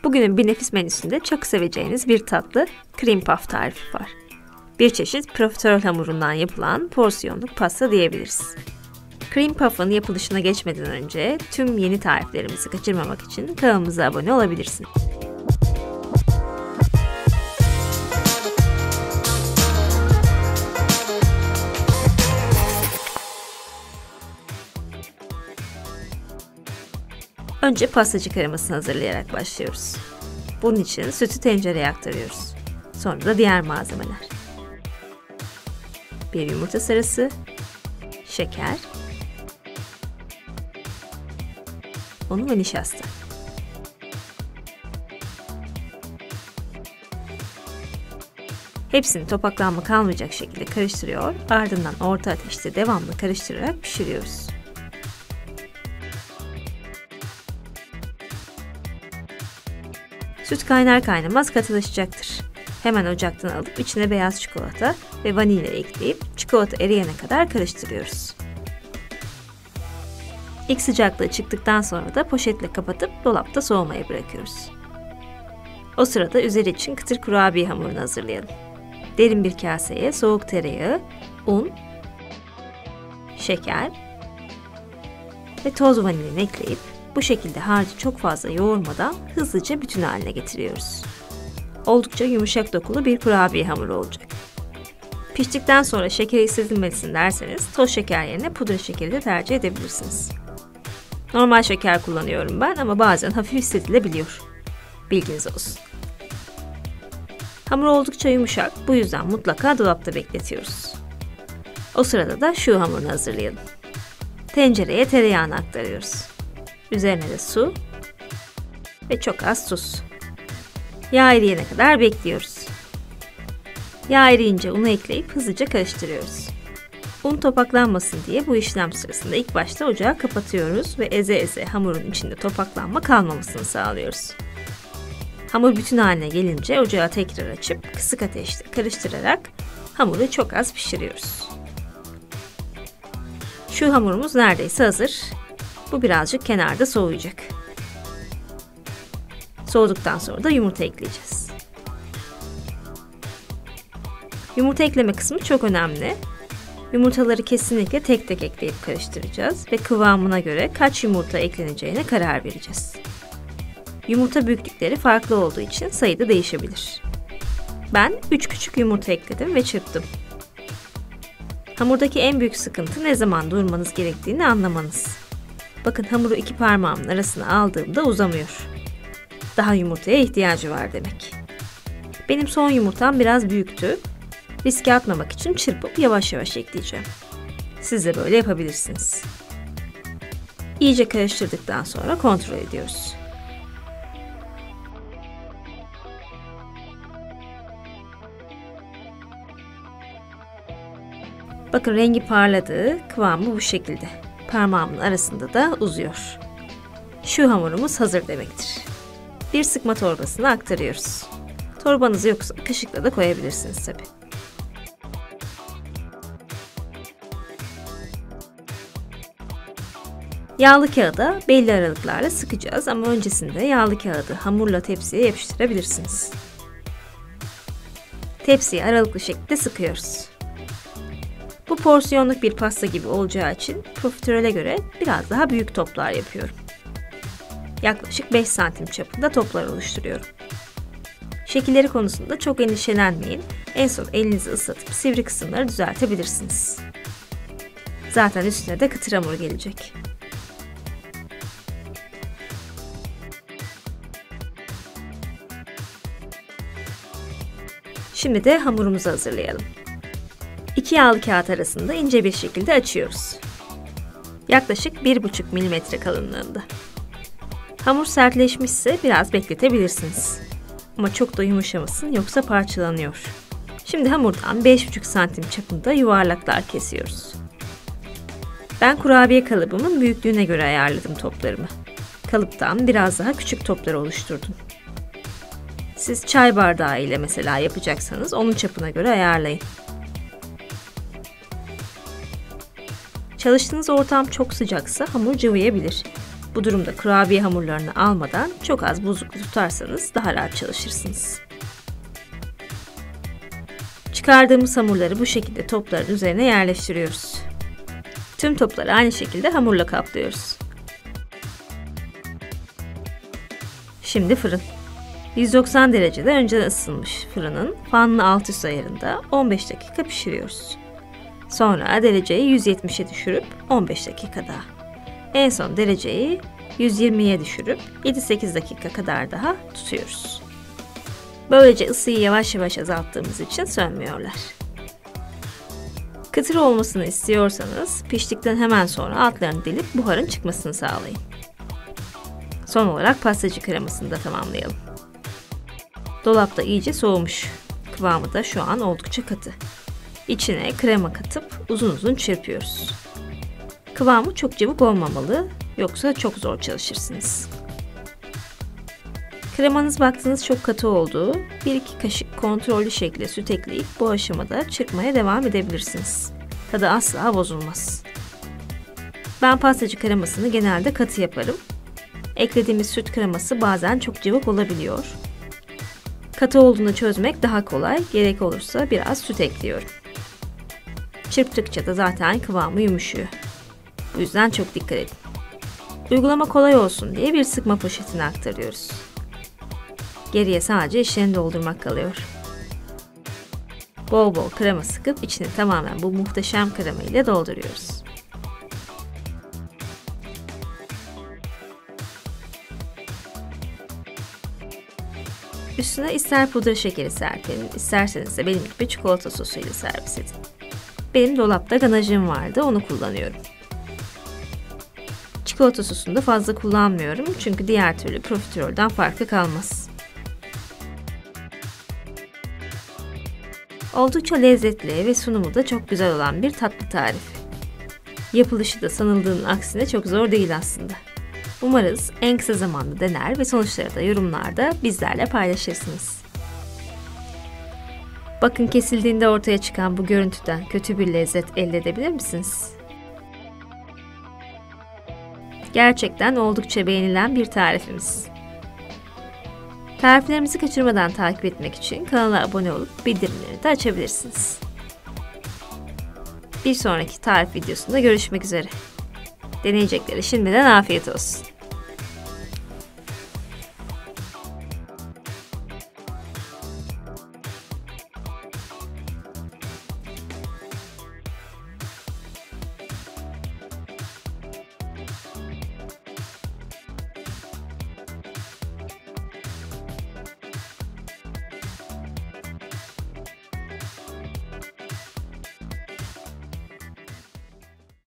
Bugünün bir nefis menüsünde çok seveceğiniz bir tatlı cream puff tarifi var. Bir çeşit profiterol hamurundan yapılan porsiyonluk pasta diyebiliriz. Cream puff'ın yapılışına geçmeden önce tüm yeni tariflerimizi kaçırmamak için kanalımıza abone olabilirsin. Önce pastacı kremasını hazırlayarak başlıyoruz. Bunun için sütü tencereye aktarıyoruz. Sonra da diğer malzemeler. Bir yumurta sarısı, şeker, un ve nişasta. Hepsini topaklanma kalmayacak şekilde karıştırıyor, ardından orta ateşte devamlı karıştırarak pişiriyoruz. Süt kaynar kaynamaz katılaşacaktır. Hemen ocaktan alıp içine beyaz çikolata ve vanilya ekleyip çikolata eriyene kadar karıştırıyoruz. İlk sıcaklığı çıktıktan sonra da poşetle kapatıp dolapta soğumaya bırakıyoruz. O sırada üzeri için kıtır kurabiye hamurunu hazırlayalım. Derin bir kaseye soğuk tereyağı, un, şeker ve toz vanilin ekleyip bu şekilde harcı çok fazla yoğurmadan hızlıca bütün haline getiriyoruz. Oldukça yumuşak dokulu bir kurabiye hamuru olacak. Piştikten sonra şekeri hissedilmesin derseniz toz şeker yerine pudra şekeri de tercih edebilirsiniz. Normal şeker kullanıyorum ben ama bazen hafif hissedilebiliyor. Bilginiz olsun. Hamur oldukça yumuşak, bu yüzden mutlaka dolapta bekletiyoruz. O sırada da şu hamurunu hazırlayalım. Tencereye tereyağını aktarıyoruz. Üzerine de su ve çok az tuz. Yağ eriyene kadar bekliyoruz. Yağ eriyince unu ekleyip hızlıca karıştırıyoruz. Un topaklanmasın diye bu işlem sırasında ilk başta ocağı kapatıyoruz ve eze eze hamurun içinde topaklanma kalmamasını sağlıyoruz. Hamur bütün haline gelince ocağı tekrar açıp kısık ateşte karıştırarak hamuru çok az pişiriyoruz. Şu hamurumuz neredeyse hazır. Bu birazcık kenarda soğuyacak. Soğuduktan sonra da yumurta ekleyeceğiz. Yumurta ekleme kısmı çok önemli. Yumurtaları kesinlikle tek tek ekleyip karıştıracağız ve kıvamına göre kaç yumurta ekleneceğine karar vereceğiz. Yumurta büyüklükleri farklı olduğu için sayı da değişebilir. Ben 3 küçük yumurta ekledim ve çırptım. Hamurdaki en büyük sıkıntı ne zaman durmanız gerektiğini anlamanız. Bakın hamuru iki parmağımın arasına aldığımda uzamıyor. Daha yumurtaya ihtiyacı var demek. Benim son yumurtam biraz büyüktü. Riske atmamak için çırpıp yavaş yavaş ekleyeceğim. Siz de böyle yapabilirsiniz. İyice karıştırdıktan sonra kontrol ediyoruz. Bakın rengi parladı, kıvamı bu şekilde. Parmağımın arasında da uzuyor. Şu hamurumuz hazır demektir. Bir sıkma torbasına aktarıyoruz. Torbanız yoksa kaşıkla da koyabilirsiniz tabi. Yağlı kağıda belli aralıklarla sıkacağız ama öncesinde yağlı kağıdı hamurla tepsiye yapıştırabilirsiniz. Tepsiyi aralıklı şekilde sıkıyoruz. Bu porsiyonluk bir pasta gibi olacağı için profiterole göre biraz daha büyük toplar yapıyorum. Yaklaşık 5 santim çapında toplar oluşturuyorum. Şekilleri konusunda çok endişelenmeyin. En son elinizi ıslatıp sivri kısımları düzeltebilirsiniz. Zaten üstüne de kıtır hamur gelecek. Şimdi de hamurumuzu hazırlayalım. İki yağlı kağıt arasında ince bir şekilde açıyoruz. Yaklaşık 1,5 mm kalınlığında. Hamur sertleşmişse biraz bekletebilirsiniz. Ama çok da yumuşamasın yoksa parçalanıyor. Şimdi hamurdan 5,5 santim çapında yuvarlaklar kesiyoruz. Ben kurabiye kalıbımın büyüklüğüne göre ayarladım toplarımı. Kalıptan biraz daha küçük toplar oluşturdum. Siz çay bardağı ile mesela yapacaksanız onun çapına göre ayarlayın. Çalıştığınız ortam çok sıcaksa hamur cıvıyabilir. Bu durumda kurabiye hamurlarını almadan çok az buzlukta tutarsanız daha rahat çalışırsınız. Çıkardığımız hamurları bu şekilde topların üzerine yerleştiriyoruz. Tüm topları aynı şekilde hamurla kaplıyoruz. Şimdi fırın. 190 derecede önceden ısıtılmış fırının fanlı alt üst ayarında 15 dakika pişiriyoruz. Sonra dereceyi 170'e düşürüp 15 dakika daha. En son dereceyi 120'ye düşürüp 7-8 dakika kadar daha tutuyoruz. Böylece ısıyı yavaş yavaş azalttığımız için sönmüyorlar. Kıtır olmasını istiyorsanız piştikten hemen sonra altlarını delip buharın çıkmasını sağlayın. Son olarak pastacı kremasını da tamamlayalım. Dolapta iyice soğumuş. Kıvamı da şu an oldukça katı. İçine krema katıp uzun uzun çırpıyoruz. Kıvamı çok cıvık olmamalı, yoksa çok zor çalışırsınız. Kremanız baktığınız çok katı oldu. 1-2 kaşık kontrollü şekilde süt ekleyip bu aşamada çırpmaya devam edebilirsiniz. Tadı asla bozulmaz. Ben pastacı kremasını genelde katı yaparım. Eklediğimiz süt kreması bazen çok cıvık olabiliyor. Katı olduğunu çözmek daha kolay, gerek olursa biraz süt ekliyorum. Çırptıkça da zaten kıvamı yumuşuyor. Bu yüzden çok dikkat edin. Uygulama kolay olsun diye bir sıkma poşetine aktarıyoruz. Geriye sadece içlerini doldurmak kalıyor. Bol bol krema sıkıp içini tamamen bu muhteşem krema ile dolduruyoruz. Üstüne ister pudra şekeri serpin, isterseniz de benim gibi çikolata sosuyla servis edin. Benim dolapta ganajım vardı, onu kullanıyorum. Çikolata sosunu da fazla kullanmıyorum çünkü diğer türlü profiterolden farkı kalmaz. Oldukça lezzetli ve sunumu da çok güzel olan bir tatlı tarifi. Yapılışı da sanıldığının aksine çok zor değil aslında. Umarız en kısa zamanda dener ve sonuçları da yorumlarda bizlerle paylaşırsınız. Bakın, kesildiğinde ortaya çıkan bu görüntüden kötü bir lezzet elde edebilir misiniz? Gerçekten oldukça beğenilen bir tarifimiz. Tariflerimizi kaçırmadan takip etmek için kanala abone olup bildirimleri de açabilirsiniz. Bir sonraki tarif videosunda görüşmek üzere. Deneyecekleri şimdiden afiyet olsun.